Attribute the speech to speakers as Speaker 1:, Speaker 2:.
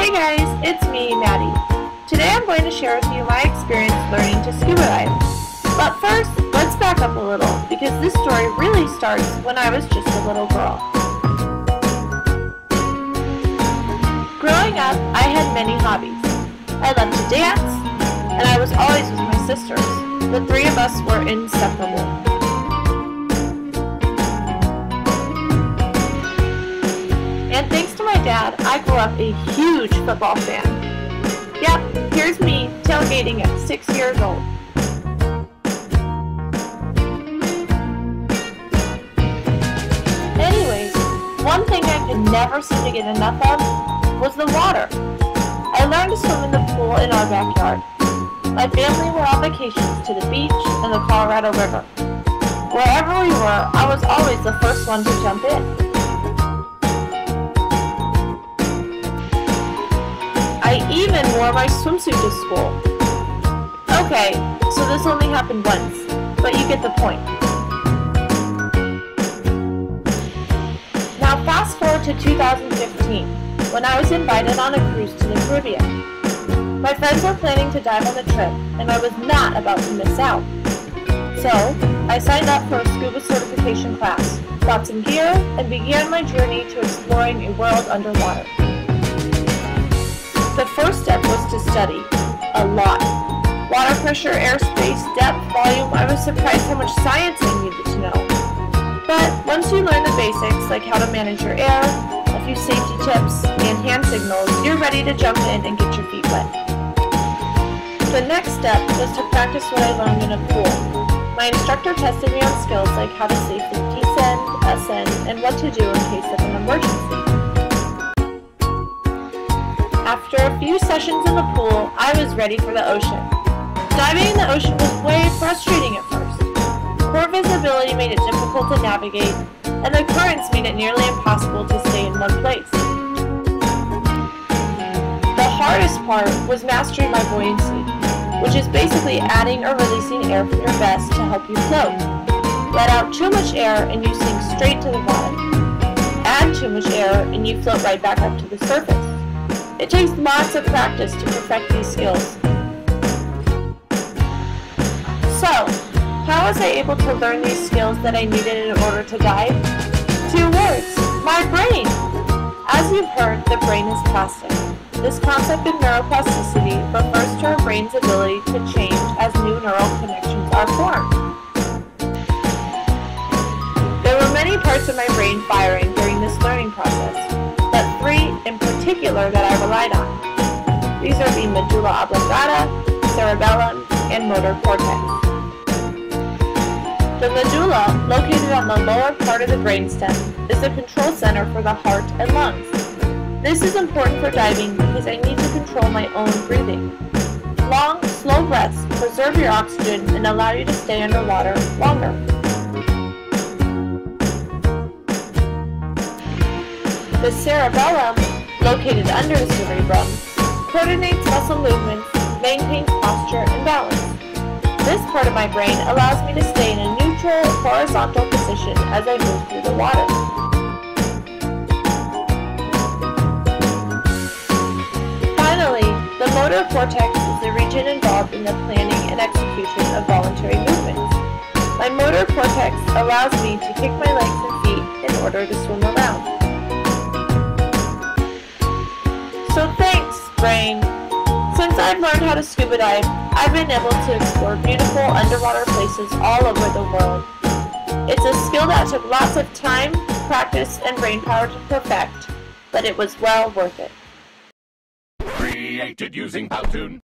Speaker 1: Hey guys, it's me, Maddie. Today I'm going to share with you my experience learning to scuba dive. But first, let's back up a little, because this story really starts when I was just a little girl. Growing up, I had many hobbies. I loved to dance, and I was always with my sisters. The three of us were inseparable. And thanks to my dad, I grew up a huge football fan. Yep, here's me tailgating at 6 years old. Anyways, one thing I could never seem to get enough of was the water. I learned to swim in the pool in our backyard. My family were on vacations to the beach and the Colorado River. Wherever we were, I was always the first one to jump in. I even wore my swimsuit to school. Okay, so this only happened once, but you get the point. Now fast forward to 2015, when I was invited on a cruise to the Caribbean. My friends were planning to dive on the trip, and I was not about to miss out. So, I signed up for a scuba certification class, bought some gear, and began my journey to exploring a world underwater. The first step was to study, a lot. Water pressure, airspace, depth, volume. I was surprised how much science I needed to know. But once you learn the basics, like how to manage your air, a few safety tips, and hand signals, you're ready to jump in and get your feet wet. The next step was to practice what I learned in a pool. My instructor tested me on skills like how to safely descend, ascend, and what to do in case of an emergency. After a few sessions in the pool, I was ready for the ocean. Diving in the ocean was way frustrating at first. Poor visibility made it difficult to navigate, and the currents made it nearly impossible to stay in one place. The hardest part was mastering my buoyancy, which is basically adding or releasing air from your vest to help you float. Let out too much air and you sink straight to the bottom. Add too much air and you float right back up to the surface. It takes lots of practice to perfect these skills. So, how was I able to learn these skills that I needed in order to dive? 2 words, my brain! As you've heard, the brain is plastic. This concept of neuroplasticity refers to our brain's ability to change as new neural connections are formed. There were many parts of my brain firing during this learning process, but 3 in particular that I relied on. These are the medulla oblongata, cerebellum, and motor cortex. The medulla, located on the lower part of the brainstem, is the control center for the heart and lungs. This is important for diving because I need to control my own breathing. Long, slow breaths preserve your oxygen and allow you to stay underwater longer. The cerebellum, located under the cerebrum, coordinates muscle movements, maintains posture and balance. This part of my brain allows me to stay in a neutral, horizontal position as I move through the water. Finally, the motor cortex is the region involved in the planning and execution of voluntary movements. My motor cortex allows me to kick my legs and feet in order to swim around. So thanks, brain! Since I've learned how to scuba dive, I've been able to explore beautiful underwater places all over the world. It's a skill that took lots of time, practice, and brainpower to perfect, but it was well worth it.
Speaker 2: Created using Powtoon.